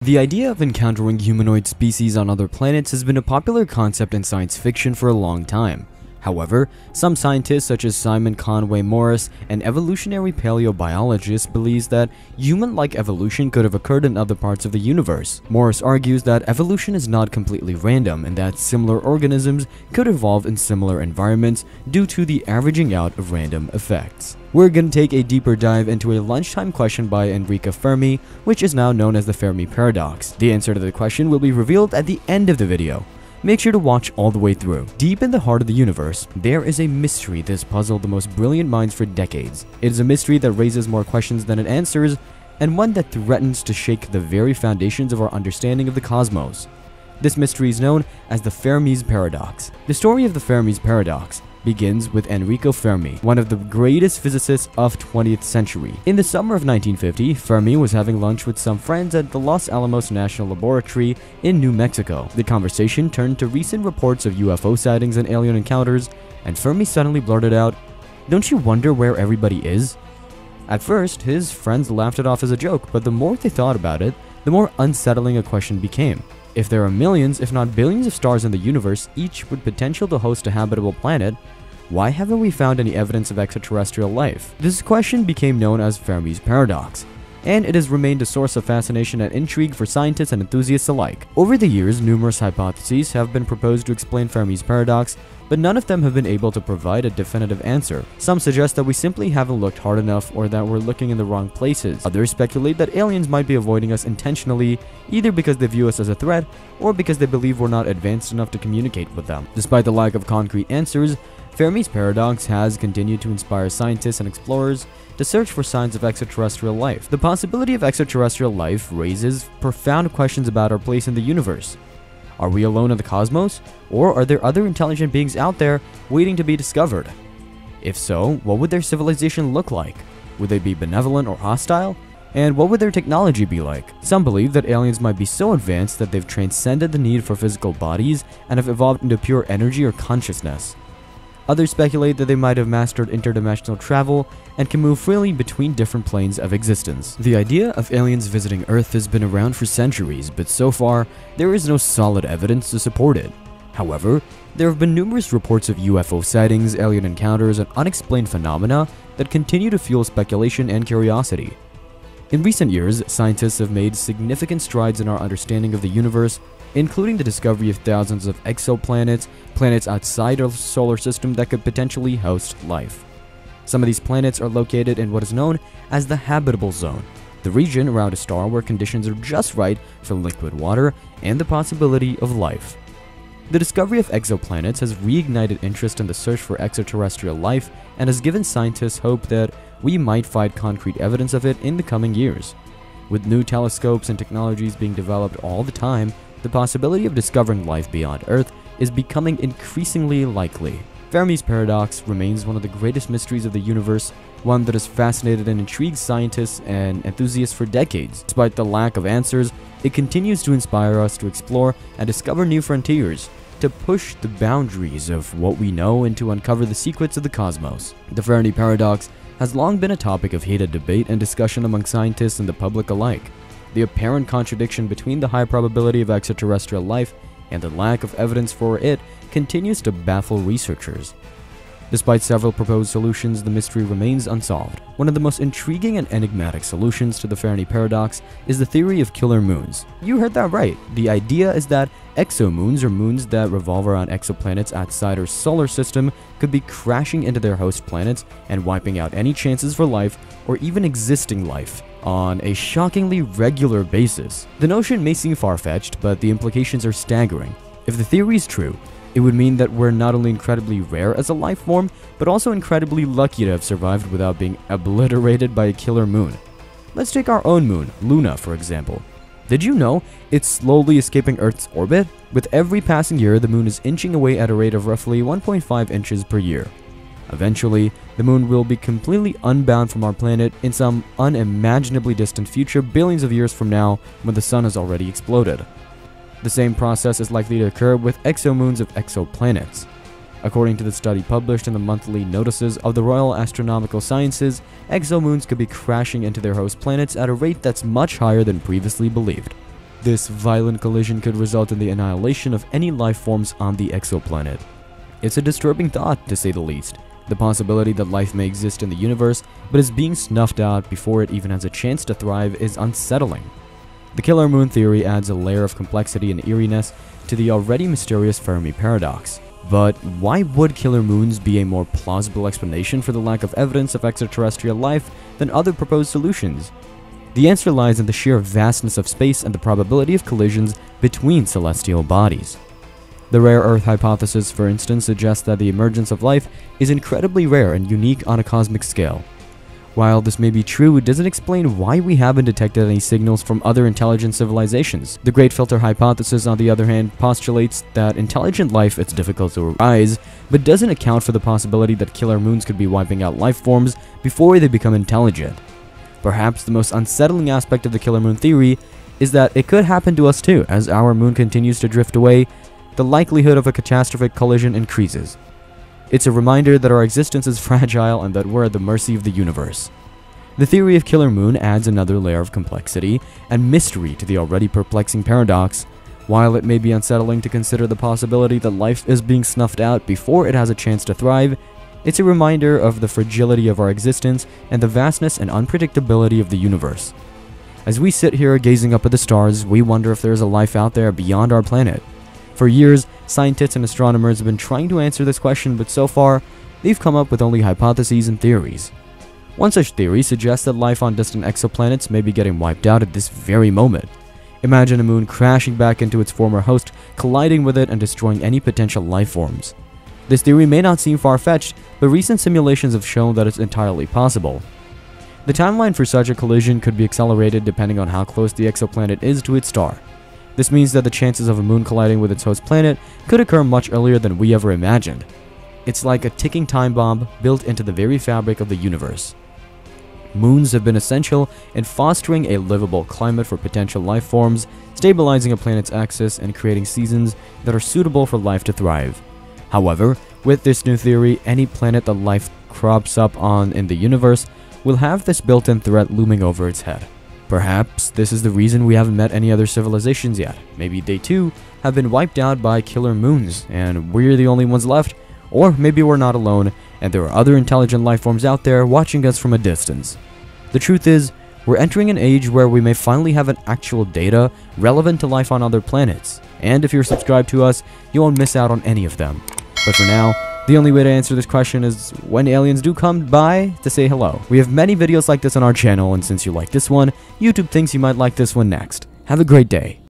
The idea of encountering humanoid species on other planets has been a popular concept in science fiction for a long time. However, some scientists such as Simon Conway Morris, an evolutionary paleobiologist, believes that human-like evolution could have occurred in other parts of the universe. Morris argues that evolution is not completely random and that similar organisms could evolve in similar environments due to the averaging out of random effects. We're going to take a deeper dive into a lunchtime question by Enrique Fermi, which is now known as the Fermi Paradox. The answer to the question will be revealed at the end of the video. Make sure to watch all the way through. Deep in the heart of the universe, there is a mystery that has puzzled the most brilliant minds for decades. It is a mystery that raises more questions than it answers, and one that threatens to shake the very foundations of our understanding of the cosmos. This mystery is known as the Fermi Paradox. The story of the Fermi Paradox begins with Enrique Fermi, one of the greatest physicists of 20th century. In the summer of 1950, Fermi was having lunch with some friends at the Los Alamos National Laboratory in New Mexico. The conversation turned to recent reports of UFO sightings and alien encounters, and Fermi suddenly blurted out, "Don't you wonder where everybody is?" At first, his friends laughed it off as a joke, but the more they thought about it, the more unsettling a question became. If there are millions, if not billions of stars in the universe, each with potential to host a habitable planet, why haven't we found any evidence of extraterrestrial life? This question became known as Fermi's Paradox, and it has remained a source of fascination and intrigue for scientists and enthusiasts alike. Over the years, numerous hypotheses have been proposed to explain Fermi's Paradox, but none of them have been able to provide a definitive answer. Some suggest that we simply haven't looked hard enough or that we're looking in the wrong places. Others speculate that aliens might be avoiding us intentionally, either because they view us as a threat or because they believe we're not advanced enough to communicate with them. Despite the lack of concrete answers, Fermi's Paradox has continued to inspire scientists and explorers to search for signs of extraterrestrial life. The possibility of extraterrestrial life raises profound questions about our place in the universe. Are we alone in the cosmos, or are there other intelligent beings out there waiting to be discovered? If so, what would their civilization look like? Would they be benevolent or hostile? And what would their technology be like? Some believe that aliens might be so advanced that they've transcended the need for physical bodies and have evolved into pure energy or consciousness. Others speculate that they might have mastered interdimensional travel and can move freely between different planes of existence. The idea of aliens visiting Earth has been around for centuries, but so far, there is no solid evidence to support it. However, there have been numerous reports of UFO sightings, alien encounters, and unexplained phenomena that continue to fuel speculation and curiosity. In recent years, scientists have made significant strides in our understanding of the universe, including the discovery of thousands of exoplanets, planets outside our solar system that could potentially host life. Some of these planets are located in what is known as the habitable zone, the region around a star where conditions are just right for liquid water and the possibility of life. The discovery of exoplanets has reignited interest in the search for extraterrestrial life and has given scientists hope that we might find concrete evidence of it in the coming years. With new telescopes and technologies being developed all the time, the possibility of discovering life beyond Earth is becoming increasingly likely. Fermi's Paradox remains one of the greatest mysteries of the universe, one that has fascinated and intrigued scientists and enthusiasts for decades. Despite the lack of answers, it continues to inspire us to explore and discover new frontiers, to push the boundaries of what we know and to uncover the secrets of the cosmos. The Fermi Paradox has long been a topic of heated debate and discussion among scientists and the public alike. The apparent contradiction between the high probability of extraterrestrial life and the lack of evidence for it continues to baffle researchers. Despite several proposed solutions, the mystery remains unsolved. One of the most intriguing and enigmatic solutions to the Fermi Paradox is the theory of killer moons. You heard that right. The idea is that exomoons, or moons that revolve around exoplanets outside our solar system, could be crashing into their host planets and wiping out any chances for life or even existing life on a shockingly regular basis. The notion may seem far-fetched, but the implications are staggering. If the theory is true, it would mean that we're not only incredibly rare as a life form, but also incredibly lucky to have survived without being obliterated by a killer moon. Let's take our own moon, Luna, for example. Did you know it's slowly escaping Earth's orbit? With every passing year, the moon is inching away at a rate of roughly 1.5 inches per year. Eventually, the moon will be completely unbound from our planet in some unimaginably distant future billions of years from now when the sun has already exploded. The same process is likely to occur with exomoons of exoplanets. According to the study published in the monthly notices of the Royal Astronomical Sciences, exomoons could be crashing into their host planets at a rate that's much higher than previously believed. This violent collision could result in the annihilation of any life forms on the exoplanet. It's a disturbing thought, to say the least. The possibility that life may exist in the universe, but is being snuffed out before it even has a chance to thrive, is unsettling. The killer moon theory adds a layer of complexity and eeriness to the already mysterious Fermi Paradox. But why would killer moons be a more plausible explanation for the lack of evidence of extraterrestrial life than other proposed solutions? The answer lies in the sheer vastness of space and the probability of collisions between celestial bodies. The rare Earth hypothesis, for instance, suggests that the emergence of life is incredibly rare and unique on a cosmic scale. While this may be true, it doesn't explain why we haven't detected any signals from other intelligent civilizations. The Great Filter hypothesis, on the other hand, postulates that intelligent life is difficult to arise, but doesn't account for the possibility that killer moons could be wiping out life forms before they become intelligent. Perhaps the most unsettling aspect of the killer moon theory is that it could happen to us too. As our moon continues to drift away, the likelihood of a catastrophic collision increases. It's a reminder that our existence is fragile and that we're at the mercy of the universe. The theory of killer moon adds another layer of complexity and mystery to the already perplexing paradox. While it may be unsettling to consider the possibility that life is being snuffed out before it has a chance to thrive, it's a reminder of the fragility of our existence and the vastness and unpredictability of the universe. As we sit here gazing up at the stars, we wonder if there is a life out there beyond our planet. For years, scientists and astronomers have been trying to answer this question, but so far, they've come up with only hypotheses and theories. One such theory suggests that life on distant exoplanets may be getting wiped out at this very moment. Imagine a moon crashing back into its former host, colliding with it and destroying any potential life forms. This theory may not seem far-fetched, but recent simulations have shown that it's entirely possible. The timeline for such a collision could be accelerated depending on how close the exoplanet is to its star. This means that the chances of a moon colliding with its host planet could occur much earlier than we ever imagined. It's like a ticking time bomb built into the very fabric of the universe. Moons have been essential in fostering a livable climate for potential life forms, stabilizing a planet's axis, and creating seasons that are suitable for life to thrive. However, with this new theory, any planet that life crops up on in the universe will have this built-in threat looming over its head. Perhaps this is the reason we haven't met any other civilizations yet. Maybe they too have been wiped out by killer moons, and we're the only ones left. Or maybe we're not alone, and there are other intelligent life forms out there watching us from a distance. The truth is, we're entering an age where we may finally have an actual data relevant to life on other planets. And if you're subscribed to us, you won't miss out on any of them. But for now, the only way to answer this question is when aliens do come by to say hello. We have many videos like this on our channel, and since you like this one, YouTube thinks you might like this one next. Have a great day.